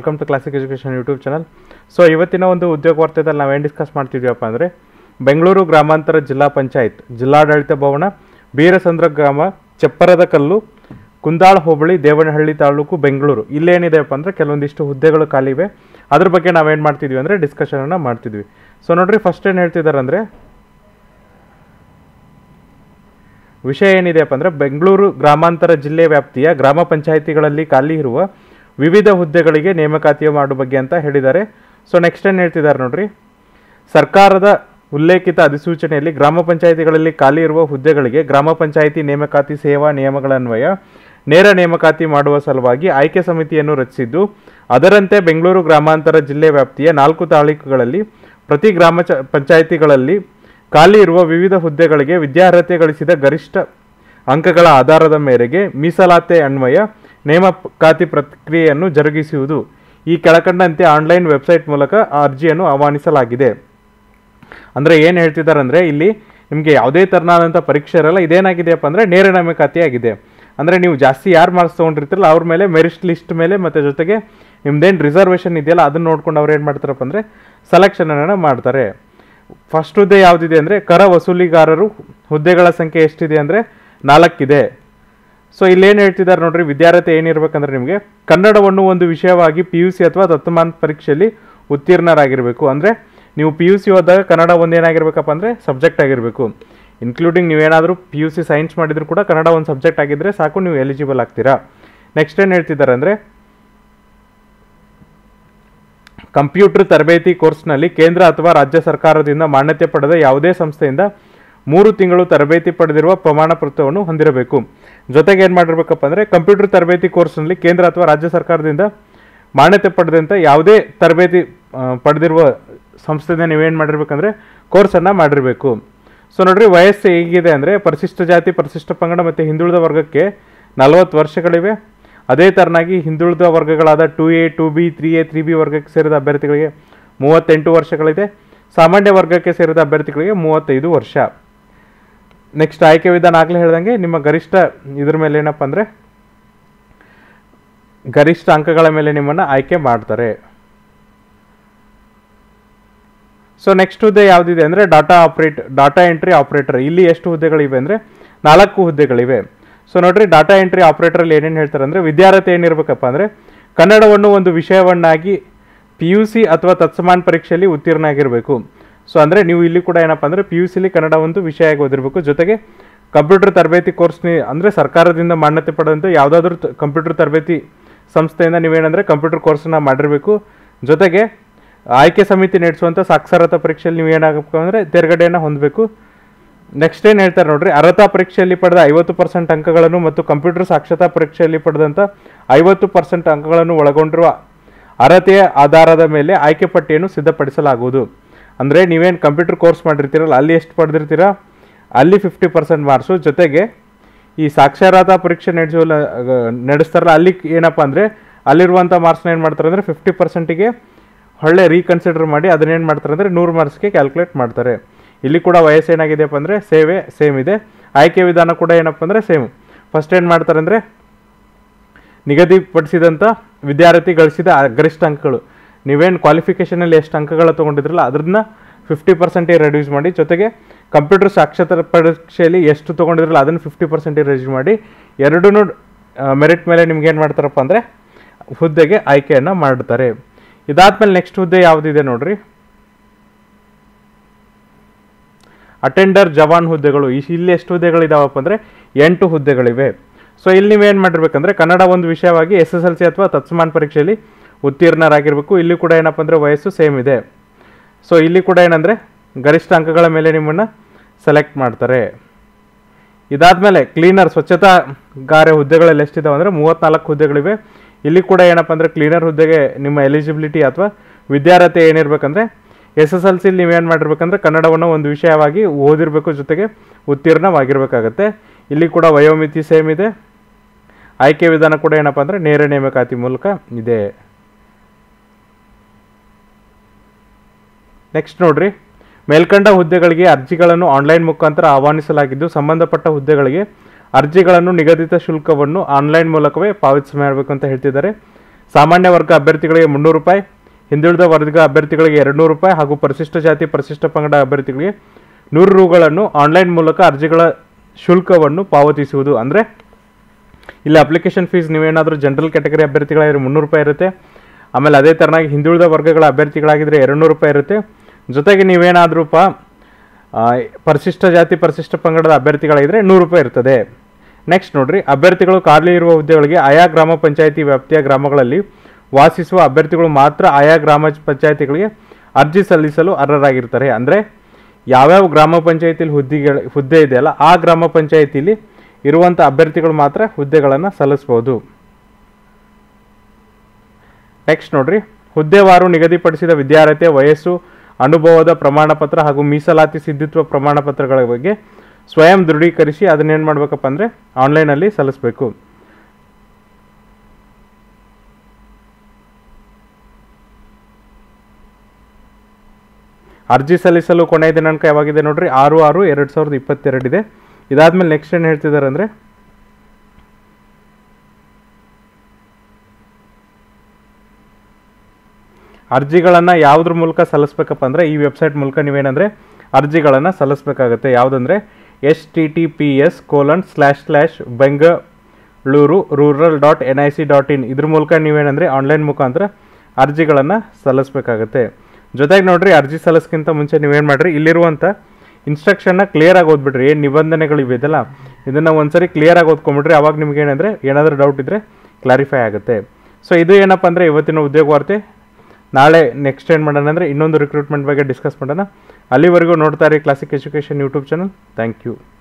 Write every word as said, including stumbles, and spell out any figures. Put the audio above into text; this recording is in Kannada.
Welcome to classic education YouTube channel. So ಇವತ್ತಿನ ಒಂದು ಉದ್ಯೋಗ ವಾರ್ತೆದಲ್ಲಿ ನಾವೇನು ಡಿಸ್ಕಸ್ ಮಾಡ್ತಿದ್ವಿಯಪ್ಪ ಅಂದರೆ ಬೆಂಗಳೂರು ಗ್ರಾಮಾಂತರ ಜಿಲ್ಲಾ ಪಂಚಾಯತ್ ಜಿಲ್ಲಾಡಳಿತ ಭವನ ಬೀರಸಂದ್ರ ಗ್ರಾಮ ಚಪ್ಪರದ ಕಲ್ಲು ಕುಂದಾಳ ಹೋಬಳಿ ದೇವನಹಳ್ಳಿ ತಾಲೂಕು ಬೆಂಗಳೂರು ಇಲ್ಲೇನಿದೆಯಪ್ಪ ಅಂದರೆ ಕೆಲವೊಂದಿಷ್ಟು ಹುದ್ದೆಗಳು ಖಾಲಿ ಇವೆ. ಅದ್ರ ಬಗ್ಗೆ ನಾವೇನು ಮಾಡ್ತಿದ್ವಿ ಅಂದರೆ ಡಿಸ್ಕಷನನ್ನು ಮಾಡ್ತಿದ್ವಿ. ಸೊ ನೋಡ್ರಿ, ಫಸ್ಟ್ ಏನು ಹೇಳ್ತಿದ್ದಾರೆ ಅಂದರೆ ವಿಷಯ ಏನಿದೆಯಪ್ಪ ಅಂದರೆ ಬೆಂಗಳೂರು ಗ್ರಾಮಾಂತರ ಜಿಲ್ಲೆ ವ್ಯಾಪ್ತಿಯ ಗ್ರಾಮ ಪಂಚಾಯಿತಿಗಳಲ್ಲಿ ಖಾಲಿ ಇರುವ ವಿವಿಧ ಹುದ್ದೆಗಳಿಗೆ ನೇಮಕಾತಿ ಮಾಡುವ ಬಗ್ಗೆ ಅಂತ ಹೇಳಿದ್ದಾರೆ. ಸೊ ನೆಕ್ಸ್ಟ್ ಏನು ಹೇಳ್ತಿದ್ದಾರೆ ನೋಡ್ರಿ, ಸರ್ಕಾರದ ಉಲ್ಲೇಖಿತ ಅಧಿಸೂಚನೆಯಲ್ಲಿ ಗ್ರಾಮ ಪಂಚಾಯಿತಿಗಳಲ್ಲಿ ಖಾಲಿ ಇರುವ ಹುದ್ದೆಗಳಿಗೆ ಗ್ರಾಮ ಪಂಚಾಯಿತಿ ನೇಮಕಾತಿ ಸೇವಾ ನಿಯಮಗಳನ್ವಯ ನೇರ ನೇಮಕಾತಿ ಮಾಡುವ ಸಲುವಾಗಿ ಆಯ್ಕೆ ಸಮಿತಿಯನ್ನು ರಚಿಸಿದ್ದು, ಅದರಂತೆ ಬೆಂಗಳೂರು ಗ್ರಾಮಾಂತರ ಜಿಲ್ಲೆ ವ್ಯಾಪ್ತಿಯ ನಾಲ್ಕು ತಾಲೂಕುಗಳಲ್ಲಿ ಪ್ರತಿ ಗ್ರಾಮ ಚ ಪಂಚಾಯಿತಿಗಳಲ್ಲಿ ಖಾಲಿ ಇರುವ ವಿವಿಧ ಹುದ್ದೆಗಳಿಗೆ ವಿದ್ಯಾರ್ಹತೆ ಗಳಿಸಿದ ಗರಿಷ್ಠ ಅಂಕಗಳ ಆಧಾರದ ಮೇರೆಗೆ ಮೀಸಲಾತಿ ಅನ್ವಯ ನೇಮಕಾತಿ ಪ್ರಕ್ರಿಯೆಯನ್ನು ಜರುಗಿಸುವುದು. ಈ ಕೆಳಕಂಡಂತೆ ಆನ್ಲೈನ್ ವೆಬ್ಸೈಟ್ ಮೂಲಕ ಅರ್ಜಿಯನ್ನು ಆಹ್ವಾನಿಸಲಾಗಿದೆ. ಅಂದರೆ ಏನು ಹೇಳ್ತಿದ್ದಾರೆ ಅಂದರೆ ಇಲ್ಲಿ ನಿಮಗೆ ಯಾವುದೇ ಥರನಾದಂಥ ಪರೀಕ್ಷೆ ಇರಲ್ಲ. ಇದೇನಾಗಿದೆಯಪ್ಪ ಅಂದರೆ ನೇರ ನೇಮಕಾತಿ ಆಗಿದೆ. ಅಂದರೆ ನೀವು ಜಾಸ್ತಿ ಯಾರು ಮಾರ್ಕ್ಸ್ ತೊಗೊಂಡಿರ್ತಿರಲ್ಲ ಅವ್ರ ಮೇಲೆ ಮೆರಿಟ್ ಲಿಸ್ಟ್ ಮೇಲೆ ಮತ್ತು ಜೊತೆಗೆ ನಿಮ್ದೇನು ರಿಸರ್ವೇಷನ್ ಇದೆಯಲ್ಲ ಅದನ್ನು ನೋಡ್ಕೊಂಡು ಅವ್ರು ಏನು ಮಾಡ್ತಾರಪ್ಪ ಅಂದರೆ ಸೆಲೆಕ್ಷನನ್ನು ಮಾಡ್ತಾರೆ. ಫಸ್ಟ್ ಹುದ್ದೆ ಯಾವುದಿದೆ ಅಂದರೆ ಕರ ವಸೂಲಿಗಾರರು. ಹುದ್ದೆಗಳ ಸಂಖ್ಯೆ ಎಷ್ಟಿದೆ ಅಂದರೆ ನಾಲ್ಕಿದೆ. ಸೊ ಇಲ್ಲೇನು ಹೇಳ್ತಿದ್ದಾರೆ ನೋಡ್ರಿ, ವಿದ್ಯಾರ್ಹತೆ ಏನಿರ್ಬೇಕಂದ್ರೆ ನಿಮಗೆ ಕನ್ನಡವನ್ನು ಒಂದು ವಿಷಯವಾಗಿ ಪಿ ಯು ಸಿ ಅಥವಾ ತತ್ವಮಾನ ಪರೀಕ್ಷೆಯಲ್ಲಿ ಉತ್ತೀರ್ಣರಾಗಿರಬೇಕು. ಅಂದರೆ ನೀವು ಪಿ ಯು ಸಿ ಓದಿದಾಗ ಕನ್ನಡ ಒಂದೇನಾಗಿರ್ಬೇಕಪ್ಪ ಅಂದರೆ ಸಬ್ಜೆಕ್ಟ್ ಆಗಿರಬೇಕು. ಇನ್ಕ್ಲೂಡಿಂಗ್ ನೀವೇನಾದರೂ ಪಿ ಯು ಸಿ ಸೈನ್ಸ್ ಮಾಡಿದರೂ ಕೂಡ ಕನ್ನಡ ಒಂದು ಸಬ್ಜೆಕ್ಟ್ ಆಗಿದ್ದರೆ ಸಾಕು, ನೀವು ಎಲಿಜಿಬಲ್ ಆಗ್ತೀರಾ. ನೆಕ್ಸ್ಟ್ ಏನು ಹೇಳ್ತಿದ್ದಾರೆ ಅಂದರೆ ಕಂಪ್ಯೂಟರ್ ತರಬೇತಿ ಕೋರ್ಸ್ನಲ್ಲಿ ಕೇಂದ್ರ ಅಥವಾ ರಾಜ್ಯ ಸರ್ಕಾರದಿಂದ ಮಾನ್ಯತೆ ಪಡೆದ ಯಾವುದೇ ಸಂಸ್ಥೆಯಿಂದ ಮೂರು ತಿಂಗಳು ತರಬೇತಿ ಪಡೆದಿರುವ ಪ್ರಮಾಣ ಪತ್ರವನ್ನು ಹೊಂದಿರಬೇಕು. ಜೊತೆಗೆ ಏನು ಮಾಡಿರ್ಬೇಕಪ್ಪ ಅಂದರೆ ಕಂಪ್ಯೂಟರ್ ತರಬೇತಿ ಕೋರ್ಸ್ನಲ್ಲಿ ಕೇಂದ್ರ ಅಥವಾ ರಾಜ್ಯ ಸರ್ಕಾರದಿಂದ ಮಾನ್ಯತೆ ಪಡೆದಂಥ ಯಾವುದೇ ತರಬೇತಿ ಪಡೆದಿರುವ ಸಂಸ್ಥೆಯಿಂದ ನೀವೇನು ಮಾಡಿರ್ಬೇಕಂದ್ರೆ ಕೋರ್ಸನ್ನು ಮಾಡಿರಬೇಕು. ಸೊ ನೋಡ್ರಿ, ವಯಸ್ಸು ಹೇಗಿದೆ ಅಂದರೆ ಪರಿಶಿಷ್ಟ ಜಾತಿ, ಪರಿಶಿಷ್ಟ ಪಂಗಡ ಮತ್ತು ಹಿಂದುಳಿದ ವರ್ಗಕ್ಕೆ ನಲವತ್ತು ವರ್ಷಗಳಿವೆ. ಅದೇ ಥರನಾಗಿ ಹಿಂದುಳಿದ ವರ್ಗಗಳಾದ two A two B three A three B ವರ್ಗಕ್ಕೆ ಸೇರಿದ ಅಭ್ಯರ್ಥಿಗಳಿಗೆ ಮೂವತ್ತೆಂಟು ವರ್ಷಗಳಿದೆ. ಸಾಮಾನ್ಯ ವರ್ಗಕ್ಕೆ ಸೇರಿದ ಅಭ್ಯರ್ಥಿಗಳಿಗೆ ಮೂವತ್ತೈದು ವರ್ಷ. ನೆಕ್ಸ್ಟ್ ಆಯ್ಕೆ ವಿಧಾನ ಆಗಲೇ ಹೇಳ್ದಂಗೆ ನಿಮ್ಮ ಗರಿಷ್ಠ ಇದ್ರ ಮೇಲೆ ಏನಪ್ಪ ಅಂದರೆ ಗರಿಷ್ಠ ಅಂಕಗಳ ಮೇಲೆ ನಿಮ್ಮನ್ನು ಆಯ್ಕೆ ಮಾಡ್ತಾರೆ. ಸೊ ನೆಕ್ಸ್ಟ್ ಹುದ್ದೆ ಯಾವುದಿದೆ ಅಂದರೆ data operate data entry operator. ಇಲ್ಲಿ ಎಷ್ಟು ಹುದ್ದೆಗಳಿವೆ ಅಂದರೆ ನಾಲ್ಕು ಹುದ್ದೆಗಳಿವೆ. ಸೊ ನೋಡ್ರಿ, ಡಾಟಾ ಎಂಟ್ರಿ ಆಪ್ರೇಟರಲ್ಲಿ ಏನೇನು ಹೇಳ್ತಾರೆ ಅಂದರೆ ವಿದ್ಯಾರ್ಹತೆ ಏನಿರಬೇಕಪ್ಪ ಅಂದರೆ ಕನ್ನಡವನ್ನು ಒಂದು ವಿಷಯವನ್ನಾಗಿ ಪಿ ಯು ಸಿ ಅಥವಾ ತತ್ಸಮಾನ ಪರೀಕ್ಷೆಯಲ್ಲಿ ಉತ್ತೀರ್ಣ ಆಗಿರಬೇಕು. ಸೊ ಅಂದರೆ ನೀವು ಇಲ್ಲಿ ಕೂಡ ಏನಪ್ಪ ಅಂದರೆ ಪಿ ಯು ಸಿಲಿ ಕನ್ನಡ ಒಂದು ವಿಷಯ ಆಗಿ ಓದಿರಬೇಕು. ಜೊತೆಗೆ ಕಂಪ್ಯೂಟರ್ ತರಬೇತಿ ಕೋರ್ಸ್ನಿ ಅಂದರೆ ಸರ್ಕಾರದಿಂದ ಮಾನ್ಯತೆ ಪಡೆದಂಥ ಯಾವುದಾದ್ರೂ ಕಂಪ್ಯೂಟರ್ ತರಬೇತಿ ಸಂಸ್ಥೆಯಿಂದ ನೀವೇನಂದರೆ ಕಂಪ್ಯೂಟರ್ ಕೋರ್ಸನ್ನು ಮಾಡಿರಬೇಕು. ಜೊತೆಗೆ ಆಯ್ಕೆ ಸಮಿತಿ ನಡೆಸುವಂಥ ಸಾಕ್ಷರತಾ ಪರೀಕ್ಷೆಯಲ್ಲಿ ನೀವು ಏನಾಗಬೇಕು ಅಂದರೆ ತೇರ್ಗಡೆಯನ್ನು ಹೊಂದಬೇಕು. ನೆಕ್ಸ್ಟ್ ಏನು ಹೇಳ್ತಾರೆ ನೋಡ್ರಿ, ಅರ್ಹತಾ ಪರೀಕ್ಷೆಯಲ್ಲಿ ಪಡೆದ ಐವತ್ತು ಪರ್ಸೆಂಟ್ ಅಂಕಗಳನ್ನು ಮತ್ತು ಕಂಪ್ಯೂಟರ್ ಸಾಕ್ಷರತಾ ಪರೀಕ್ಷೆಯಲ್ಲಿ ಪಡೆದಂಥ ಐವತ್ತು ಪರ್ಸೆಂಟ್ ಅಂಕಗಳನ್ನು ಒಳಗೊಂಡಿರುವ ಅರ್ಹತೆಯ ಆಧಾರದ ಮೇಲೆ ಆಯ್ಕೆ ಪಟ್ಟಿಯನ್ನು ಸಿದ್ಧಪಡಿಸಲಾಗುವುದು. ಅಂದರೆ ನೀವೇನು ಕಂಪ್ಯೂಟರ್ ಕೋರ್ಸ್ ಮಾಡಿರ್ತೀರಲ್ಲ ಅಲ್ಲಿ ಎಷ್ಟು ಪಡೆದಿರ್ತೀರ ಅಲ್ಲಿ ಫಿಫ್ಟಿ ಪರ್ಸೆಂಟ್ ಮಾರ್ಕ್ಸು. ಜೊತೆಗೆ ಈ ಸಾಕ್ಷರತಾ ಪರೀಕ್ಷೆ ನಡೆಸುವ ನಡೆಸ್ತಾರಲ್ಲ ಅಲ್ಲಿ ಏನಪ್ಪ ಅಂದರೆ ಅಲ್ಲಿರುವಂಥ ಮಾರ್ಕ್ಸ್ನ ಏನು ಮಾಡ್ತಾರೆ ಅಂದರೆ ಫಿಫ್ಟಿ ಪರ್ಸೆಂಟಿಗೆ ಒಳ್ಳೆ ರೀಕನ್ಸಿಡರ್ ಮಾಡಿ ಅದನ್ನೇನು ಮಾಡ್ತಾರೆ ಅಂದರೆ ನೂರು ಮಾರ್ಕ್ಸ್ಗೆ ಕ್ಯಾಲ್ಕುಲೇಟ್ ಮಾಡ್ತಾರೆ. ಇಲ್ಲಿ ಕೂಡ ವಯಸ್ಸು ಏನಾಗಿದೆಯಪ್ಪ ಅಂದರೆ ಸೇವೆ ಸೇಮ್ ಇದೆ. ಆಯ್ಕೆ ವಿಧಾನ ಕೂಡ ಏನಪ್ಪ ಅಂದರೆ ಸೇಮ್. ಫಸ್ಟ್ ಏನು ಮಾಡ್ತಾರೆ ಅಂದರೆ ನಿಗದಿಪಡಿಸಿದಂಥ ವಿದ್ಯಾರ್ಥಿ ಗಳಿಸಿದ ಗರಿಷ್ಠ ಅಂಕಗಳು, ನೀವೇನು ಕ್ವಾಲಿಫಿಕೇಷನಲ್ಲಿ ಎಷ್ಟು ಅಂಕಗಳು ತೊಗೊಂಡಿದ್ರಲ್ಲ ಅದನ್ನ ಫಿಫ್ಟಿ ಪರ್ಸೆಂಟೇಜ್ ರೆಡ್ಯೂಸ್ ಮಾಡಿ, ಜೊತೆಗೆ ಕಂಪ್ಯೂಟರ್ ಸಾಕ್ಷರತಾ ಪರೀಕ್ಷೆಯಲ್ಲಿ ಎಷ್ಟು ತೊಗೊಂಡಿದ್ರಲ್ಲ ಅದನ್ನು ಫಿಫ್ಟಿ ಪರ್ಸೆಂಟೇಜ್ ರೆಡ್ಯೂಸ್ ಮಾಡಿ ಎರಡೂ ಮೆರಿಟ್ ಮೇಲೆ ನಿಮ್ಗೆ ಏನು ಮಾಡ್ತಾರಪ್ಪ ಅಂದರೆ ಹುದ್ದೆಗೆ ಆಯ್ಕೆಯನ್ನು ಮಾಡ್ತಾರೆ. ಇದಾದ್ಮೇಲೆ ನೆಕ್ಸ್ಟ್ ಹುದ್ದೆ ಯಾವುದಿದೆ ನೋಡ್ರಿ, ಅಟೆಂಡರ್ ಜವಾನ್ ಹುದ್ದೆಗಳು. ಇಲ್ಲಿ ಎಷ್ಟು ಹುದ್ದೆಗಳಿದಾವಪ್ಪ ಅಂದರೆ ಎಂಟು ಹುದ್ದೆಗಳಿವೆ. ಸೊ ಇಲ್ಲಿ ನೀವೇನು ಮಾಡಿರ್ಬೇಕಂದ್ರೆ ಕನ್ನಡ ಒಂದು ವಿಷಯವಾಗಿ ಎಸ್ ಎಸ್ ಎಲ್ ಸಿ ಅಥವಾ ತತ್ಸಮಾನ ಪರೀಕ್ಷೆಯಲ್ಲಿ ಉತ್ತೀರ್ಣರಾಗಿರಬೇಕು. ಇಲ್ಲಿ ಕೂಡ ಏನಪ್ಪ ಅಂದರೆ ವಯಸ್ಸು ಸೇಮ್ ಇದೆ. ಸೊ ಇಲ್ಲಿ ಕೂಡ ಏನಂದರೆ ಗರಿಷ್ಠ ಅಂಕಗಳ ಮೇಲೆ ನಿಮ್ಮನ್ನು ಸೆಲೆಕ್ಟ್ ಮಾಡ್ತಾರೆ. ಇದಾದಮೇಲೆ ಕ್ಲೀನರ್ ಸ್ವಚ್ಛತಾಗಾರ ಹುದ್ದೆಗಳಲ್ಲಿ ಎಷ್ಟಿದಾವೆ ಅಂದರೆ ಮೂವತ್ತ್ನಾಲ್ಕು ಹುದ್ದೆಗಳಿವೆ. ಇಲ್ಲಿ ಕೂಡ ಏನಪ್ಪ ಅಂದರೆ ಕ್ಲೀನರ್ ಹುದ್ದೆಗೆ ನಿಮ್ಮ ಎಲಿಜಿಬಿಲಿಟಿ ಅಥವಾ ವಿದ್ಯಾರ್ಹತೆ ಏನಿರಬೇಕಂದ್ರೆ ಎಸ್ ಎಸ್ ಎಲ್ ಸಿಲಿ ನೀವೇನು ಮಾಡಿರ್ಬೇಕಂದ್ರೆ ಕನ್ನಡವನ್ನು ಒಂದು ವಿಷಯವಾಗಿ ಓದಿರಬೇಕು, ಜೊತೆಗೆ ಉತ್ತೀರ್ಣವಾಗಿರಬೇಕಾಗತ್ತೆ. ಇಲ್ಲಿ ಕೂಡ ವಯೋಮಿತಿ ಸೇಮ್ ಇದೆ. ಆಯ್ಕೆ ವಿಧಾನ ಕೂಡ ಏನಪ್ಪ ಅಂದರೆ ನೇರ ನೇಮಕಾತಿ ಮೂಲಕ ಇದೆ. ನೆಕ್ಸ್ಟ್ ನೋಡ್ರಿ, ಮೇಲ್ಕಂಡ ಹುದ್ದೆಗಳಿಗೆ ಅರ್ಜಿಗಳನ್ನು ಆನ್ಲೈನ್ ಮುಖಾಂತರ ಆಹ್ವಾನಿಸಲಾಗಿದ್ದು ಸಂಬಂಧಪಟ್ಟ ಹುದ್ದೆಗಳಿಗೆ ಅರ್ಜಿಗಳನ್ನು ನಿಗದಿತ ಶುಲ್ಕವನ್ನು ಆನ್ಲೈನ್ ಮೂಲಕವೇ ಪಾವತಿಸಬೇಕು ಅಂತ ಹೇಳ್ತಿದ್ದಾರೆ. ಸಾಮಾನ್ಯ ವರ್ಗ ಅಭ್ಯರ್ಥಿಗಳಿಗೆ ಮುನ್ನೂರು ರೂಪಾಯಿ, ಹಿಂದುಳಿದ ವರ್ಗ ಅಭ್ಯರ್ಥಿಗಳಿಗೆ ಎರಡು ನೂರು ರೂಪಾಯಿ ಹಾಗೂ ಪರಿಶಿಷ್ಟ ಜಾತಿ ಪರಿಶಿಷ್ಟ ಪಂಗಡ ಅಭ್ಯರ್ಥಿಗಳಿಗೆ ನೂರು ರೂಗಳನ್ನು ಆನ್ಲೈನ್ ಮೂಲಕ ಅರ್ಜಿಗಳ ಶುಲ್ಕವನ್ನು ಪಾವತಿಸುವುದು. ಅಂದರೆ ಇಲ್ಲಿ ಅಪ್ಲಿಕೇಶನ್ ಫೀಸ್ ನೀವೇನಾದರೂ ಜನರಲ್ ಕ್ಯಾಟಗರಿ ಅಭ್ಯರ್ಥಿಗಳಾಗಿದ್ರೆ ಮುನ್ನೂರು ರೂಪಾಯಿ ಇರುತ್ತೆ. ಆಮೇಲೆ ಅದೇ ಥರನಾಗಿ ಹಿಂದುಳಿದ ವರ್ಗಗಳ ಅಭ್ಯರ್ಥಿಗಳಾಗಿದ್ದರೆ ಎರಡು ನೂರು ರೂಪಾಯಿ ಇರುತ್ತೆ. ಜೊತೆಗೆ ನೀವೇನಾದರೂ ಪ ಪರಿಶಿಷ್ಟ ಜಾತಿ ಪರಿಶಿಷ್ಟ ಪಂಗಡದ ಅಭ್ಯರ್ಥಿಗಳಾಗಿದ್ದರೆ ನೂರು ರೂಪಾಯಿ ಇರ್ತದೆ. ನೆಕ್ಸ್ಟ್ ನೋಡ್ರಿ, ಅಭ್ಯರ್ಥಿಗಳು ಖಾಲಿ ಇರುವ ಹುದ್ದೆಗಳಿಗೆ ಆಯಾ ಗ್ರಾಮ ಪಂಚಾಯಿತಿ ವ್ಯಾಪ್ತಿಯ ಗ್ರಾಮಗಳಲ್ಲಿ ವಾಸಿಸುವ ಅಭ್ಯರ್ಥಿಗಳು ಮಾತ್ರ ಆಯಾ ಗ್ರಾಮ ಪಂಚಾಯಿತಿಗಳಿಗೆ ಅರ್ಜಿ ಸಲ್ಲಿಸಲು ಅರ್ಹರಾಗಿರ್ತಾರೆ. ಅಂದರೆ ಯಾವ್ಯಾವ ಗ್ರಾಮ ಪಂಚಾಯಿತಿಲಿ ಹುದ್ದೆಗಳ ಹುದ್ದೆ ಇದೆಯಲ್ಲ ಆ ಗ್ರಾಮ ಪಂಚಾಯಿತಿಲಿ ಇರುವಂಥ ಅಭ್ಯರ್ಥಿಗಳು ಮಾತ್ರ ಹುದ್ದೆಗಳನ್ನು ಸಲ್ಲಿಸ್ಬೋದು. ನೆಕ್ಸ್ಟ್ ನೋಡ್ರಿ, ಹುದ್ದೆವಾರು ನಿಗದಿಪಡಿಸಿದ ವಿದ್ಯಾರ್ಹತೆ, ವಯಸ್ಸು, ಅನುಭವದ ಪ್ರಮಾಣ ಪತ್ರ ಹಾಗೂ ಮೀಸಲಾತಿ ಸಿದ್ಧತ್ವ ಪ್ರಮಾಣ ಪತ್ರಗಳ ಬಗ್ಗೆ ಸ್ವಯಂ ದೃಢೀಕರಿಸಿ ಅದನ್ನೇನು ಮಾಡಬೇಕಪ್ಪ ಅಂದರೆ ಆನ್ಲೈನಲ್ಲಿ ಸಲ್ಲಿಸಬೇಕು. ಅರ್ಜಿ ಸಲ್ಲಿಸಲು ಕೊನೆಯ ದಿನಾಂಕ ಯಾವಾಗಿದೆ ನೋಡ್ರಿ, ಆರು ಆರು ಎರಡು ಸಾವಿರದ ಇಪ್ಪತ್ತೆರಡಿದೆ. ಇದಾದ್ಮೇಲೆ ನೆಕ್ಸ್ಟ್ ಏನು ಹೇಳ್ತಿದ್ದಾರೆ ಅಂದರೆ ಅರ್ಜಿಗಳನ್ನು ಯಾವುದ್ರ ಮೂಲಕ ಸಲ್ಲಿಸ್ಬೇಕಪ್ಪ ಅಂದರೆ ಈ ವೆಬ್ಸೈಟ್ ಮೂಲಕ ನೀವೇನಂದರೆ ಅರ್ಜಿಗಳನ್ನು ಸಲ್ಲಿಸಬೇಕಾಗತ್ತೆ. ಯಾವುದಂದರೆ H T T P S colon slash slash Bengaluru rural dot N I C dot in ಇದ್ರ ಮೂಲಕ ನೀವೇನಂದರೆ ಆನ್ಲೈನ್ ಮುಖಾಂತರ ಅರ್ಜಿಗಳನ್ನು ಸಲ್ಲಿಸಬೇಕಾಗತ್ತೆ. ಜೊತೆಗೆ ನೋಡ್ರಿ, ಅರ್ಜಿ ಸಲ್ಲಿಸ್ಕಿಂತ ಮುಂಚೆ ನೀವೇನು ಮಾಡಿರಿ, ಇಲ್ಲಿರುವಂಥ ಇನ್ಸ್ಟ್ರಕ್ಷನ್ನ ಕ್ಲಿಯರಾಗಿ ಓದ್ಬಿಡ್ರಿ. ಏನು ನಿಬಂಧನೆಗಳು ಇವೆದಲ್ಲ ಇದನ್ನು ಒಂದ್ಸರಿ ಕ್ಲಿಯರಾಗಿ ಓದ್ಕೊಂಬಿಡ್ರಿ. ಅವಾಗ ನಿಮ್ಗೆ ಏನಂದರೆ ಏನಾದರೂ ಡೌಟ್ ಇದ್ದರೆ ಕ್ಲಾರಿಫೈ ಆಗುತ್ತೆ. ಸೊ ಇದು ಏನಪ್ಪ ಅಂದರೆ ಇವತ್ತಿನ ಉದ್ಯೋಗ ವಾರ್ತೆ. ನಾಳೆ ನೆಕ್ಸ್ಟ್ ಏನು ಮಾಡೋಣ ಅಂದರೆ ಇನ್ನೊಂದು ರಿಕ್ರೂಟ್ಮೆಂಟ್ ಬಗ್ಗೆ ಡಿಸ್ಕಸ್ ಮಾಡೋಣ. ಅಲ್ಲಿವರೆಗೂ ನೋಡ್ತಾ ಇರಿ classic education YouTube channel. Thank you.